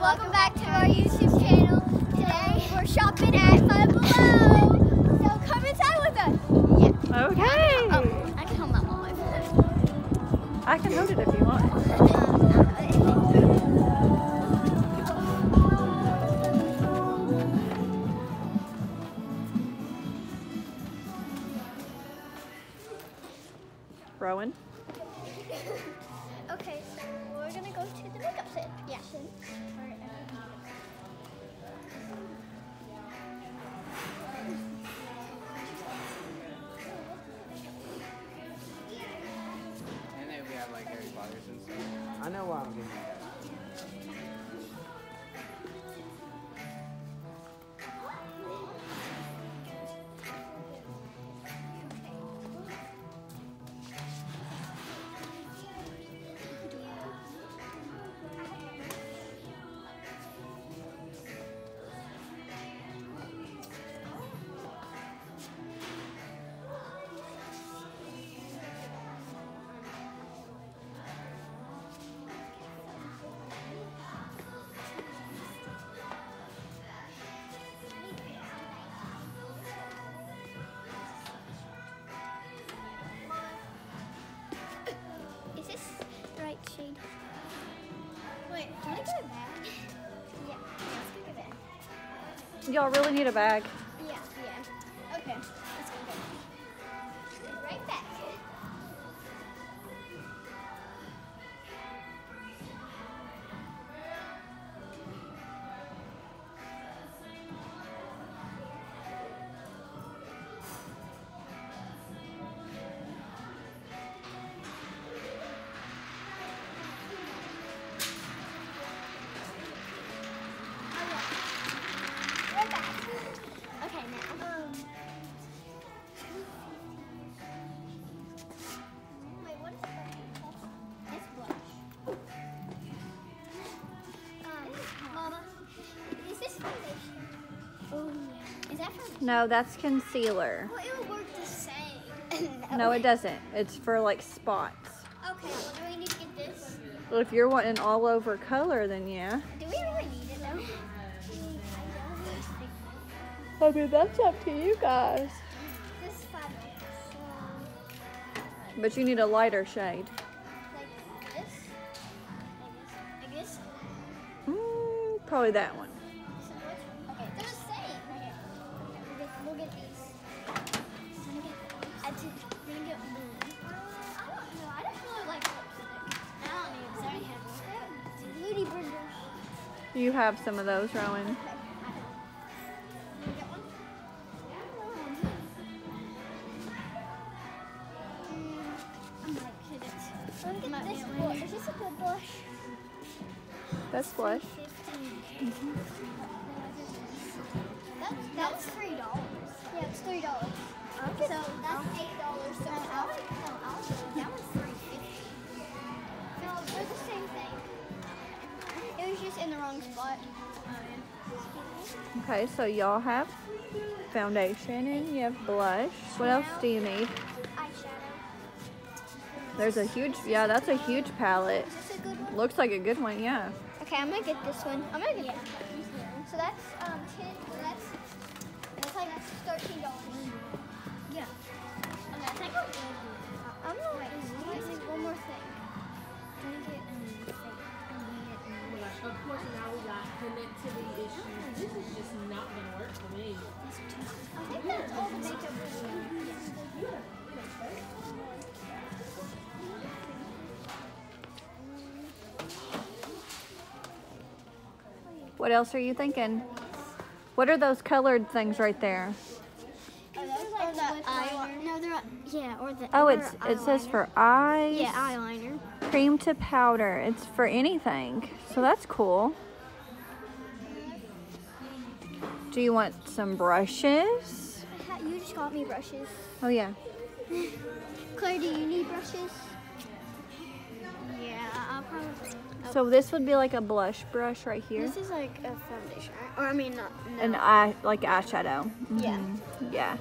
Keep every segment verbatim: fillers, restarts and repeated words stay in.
welcome back to our YouTube channel. Today we're shopping at Five Below. So come inside with us. Yeah. Okay. Oh, I can hold my mom. I can hold it if you want. Rowan? Okay, so we're gonna go to the makeup set. Yeah. And then we have like Harry Potter's and stuff. I know why I'm getting that. Is this the right shade? Wait, can I get a bag? Yeah, yeah, let's go get a bag. Y'all really need a bag. Yeah, yeah. Okay, let's go get it. Right back. Right back. Okay, now. Um. Wait, what is that? It's blush. Um, Mama, is this foundation? Oh, yeah. Is that foundation? No, that's concealer. Well, it will work the same. No, it doesn't. It's for like spots. Okay, well, do we need to get this? Well, if you're wanting all over color, then yeah. Do we really need it though? I mean, that's up to you guys. This is five dollars. But you need a lighter shade. Like this? Like this? Mm, probably that one. So which- Okay, they're the same. Right here. Okay, we'll get, we'll get these. I'm gonna get, I did, we're gonna get blue. Uh, I don't know. I don't really like lipstick. I don't need this. I already have one. Beauty blenders. You have some of those, Rowan. Okay. You get one? I might get it. Let me get this blush. Is this a good blush? That's blush. fifteen. That's, that's three dollars. Yeah, it's three dollars. Okay. So that's eight dollars. So I'll no, I'll that one's three fifty. No, they're the same thing. It was just in the wrong spot. Okay, so y'all have foundation and you have blush. What else do you need? Eyeshadow. There's a huge, yeah, that's a huge palette. Is this a good one? Looks like a good one, yeah. Okay, I'm gonna get this one. I'm gonna get yeah. So that's um ten. That's that's like thirteen dollars. Yeah. Okay, I think I'm. I'm gonna wait. Wait, wait, one more thing. I'm gonna get um. Of course, now we got connectivity issues. This is just not gonna work for me. I think that's all the makeup we're doing. What else are you thinking? What are those colored things right there? Are those or the eyeliner? No, they're yeah, or the. Oh, or it's it says for eyes. Yeah, eyeliner. Cream to powder. It's for anything. So that's cool. Do you want some brushes? You just got me brushes. Oh yeah. Claire, do you need brushes? Yeah, I'll probably. So this would be like a blush brush right here. This is like a foundation, right? Or I mean, not. No. An eye, like eyeshadow. Yeah. Mhm. Yeah.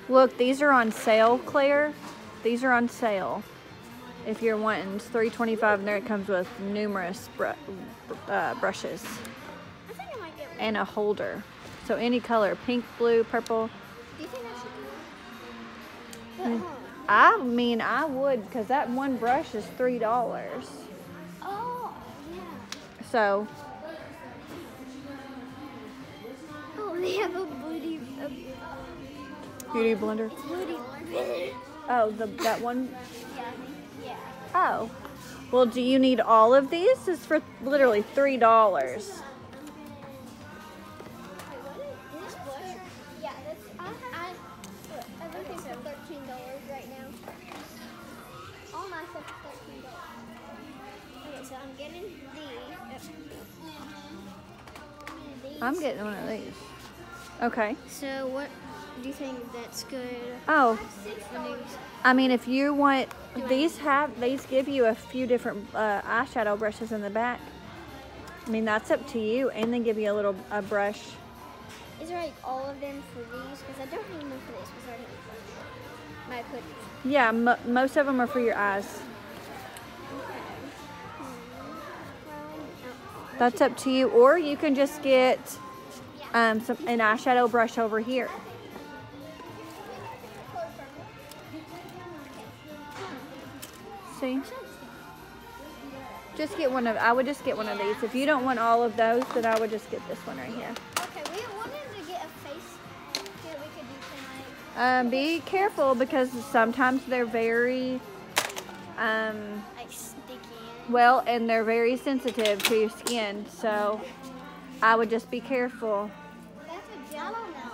Look, these are on sale, Claire. These are on sale. If you're wanting three twenty-five, and there it comes with numerous br uh, brushes I think I might get one. and a holder. So any color, pink, blue, purple. Do you think I should do it? But, huh. I mean, I would, because that one brush is three dollars. Oh, yeah. So, Oh, they have a booty. A, beauty blender. it's booty blender. Oh, the that one. Yeah, I think. Yeah. Oh. Well, do you need all of these? It's for literally three dollars. Wait, what is, is this blush? Yeah, that's. I have. I, everything's for thirteen dollars right now. All my stuff is thirteen dollars. Okay, so I'm getting these. these. I'm getting one of these. Okay. So what do you think that's good? Oh, Six I mean, if you want, these have, these give you a few different uh, eyeshadow brushes in the back. I mean, that's up to you. And they give you a little a brush. Is there like all of them for these? Because I don't need them for this. Because I already have my pudding. Yeah, mo most of them are for your eyes. That's up to you. Or you can just get um, some an eyeshadow brush over here. See? Just get one of, I would just get one of these. If you don't want all of those, then I would just get this one right here. Okay, we wanted to get a face that we could do tonight. Um, be careful because sometimes they're very, um, Like sticky. well, and they're very sensitive to your skin. So I would just be careful. That's a gel. I don't know.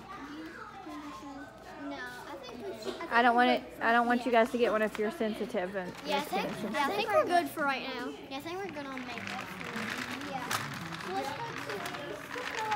No, I think we should. I don't want it, I don't want you guys to get one if you're sensitive and Yeah, I your skin think, is sensitive. yeah, I think we're good for right now. Yeah, I think we're good on makeup. Yeah. So let's go to.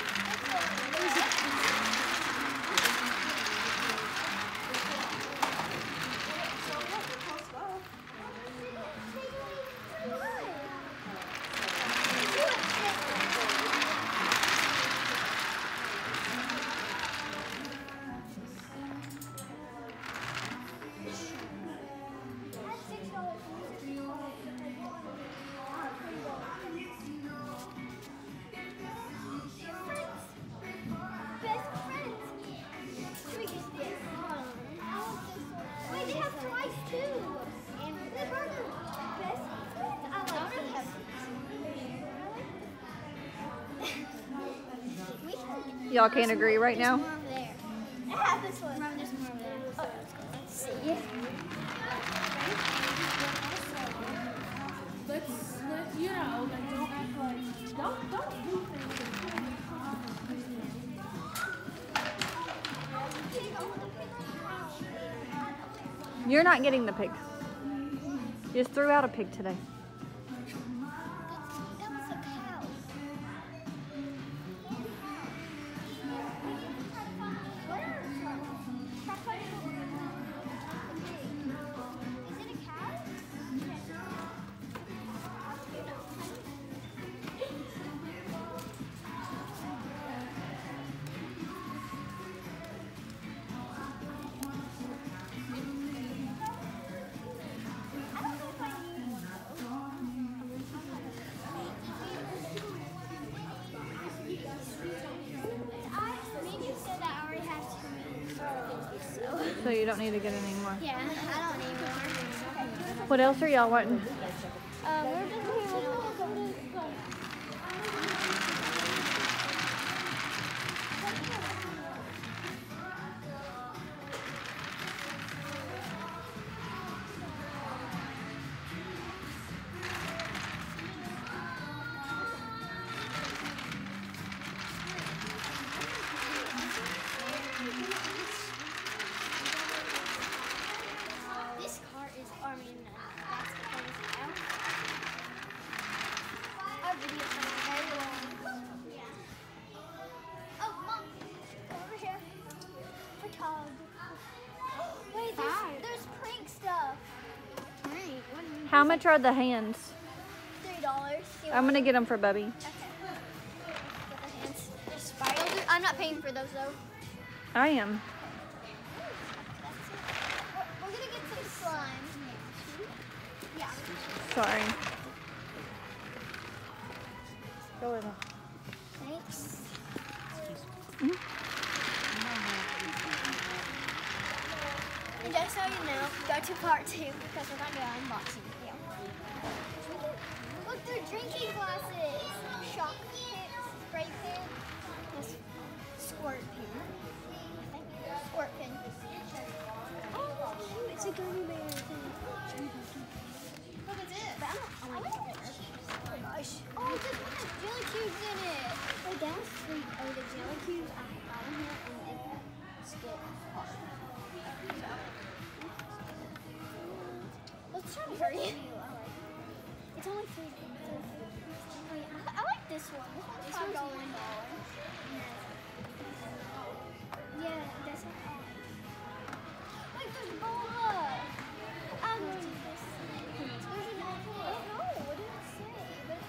Y'all can't agree right now? More over there. I have this one. Remember, there's more over there. Oh, let's see. Let's, let's, you know, like, don't act like, don't, don't do things. You're not getting the pig. You just threw out a pig today. That was a cow. Is it a cow? I don't know if I need one I maybe you said I already have two. So So you don't need to get any more. yeah, I don't need more. What else are y'all wanting? Um, we're just here. This car is, I mean, uh, that's the car is now. Our video is very long. Yeah. Oh, Mom, over here. Photography. Wait, there's, there's prank stuff. Prank? What do you mean? How much are the hands? Three dollars. I'm gonna get them for Bubby. Okay. Get the hands. There's spiders. I'm not paying for those though. I am. sorry. Go with them. Thanks. And just so you know, go to part two because we're going to do an unboxing video. Look, they're drinking glasses. Shock pins, spray pin, this squirt pin. Squirt pin. Oh, cute. It's a gummy bear thing. Look at this. But I'm not, I want the cheese. Oh my gosh. Oh, it just has jelly cubes in it. I guess the, oh, the jelly cubes I got in here and it split apart. Let's try to hurry. It's only three. Wait, I, I like this one. This one's five dollars. Yeah, that's it. Wait, there's boba. Um, there's an apple. I don't know. What did it say? But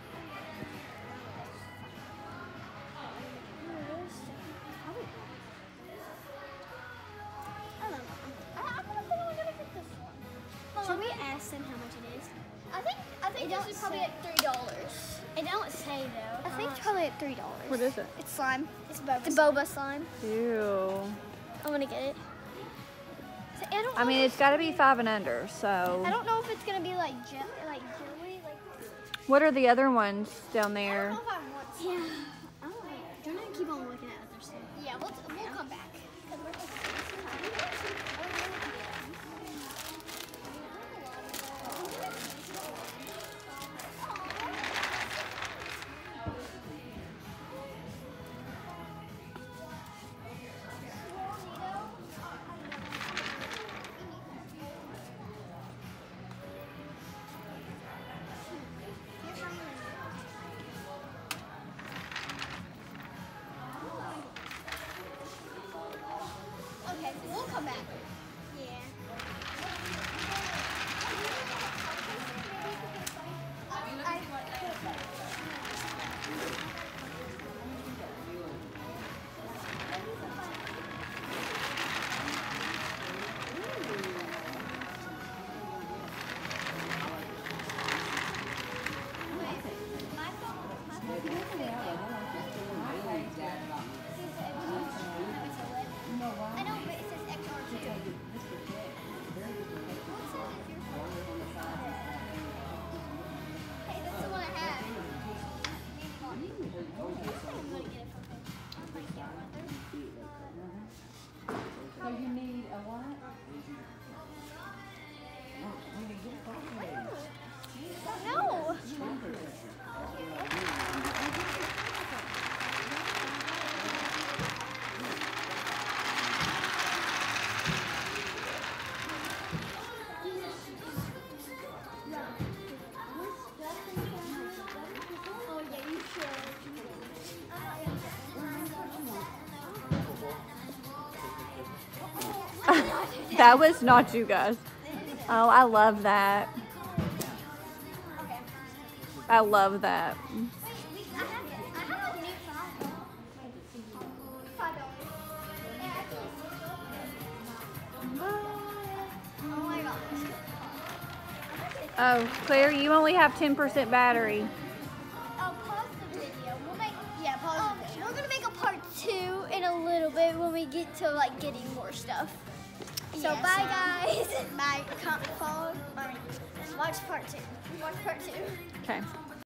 I don't know. I, I'm gonna think I'm gonna get this one. Should we ask them how much it is? I think I think this is probably like three dollars. It don't say though. I think it's probably at three dollars. What is it? It's slime. It's boba. It's boba slime. Ew. I'm gonna get it. So I don't. I mean, it's got to be five and under, so. I don't know if it's gonna be like jelly, like jelly, like. What are the other ones down I there? don't know if I want. Some. Yeah. I don't know. Don't know. Keep on looking at other stuff. Yeah, we'll we'll come back. Okay, so we'll come back. Yeah. I know, but it says X R two. Hey, that's the one I have. I'm gonna get it from him. I might get one. So you need a what? We need to get No. Oh yeah, you should. That was not you guys. Oh, I love that. I love that. I have, I have a new five. Five dollars. Oh my gosh. Oh, Claire, you only have ten percent battery. I'll pause the video. We'll make yeah, pause um, the video. We're gonna make a part two in a little bit when we get to like getting more stuff. So yeah, bye so, guys. Bye. Comment, follow. Watch part two. Watch part two. Okay.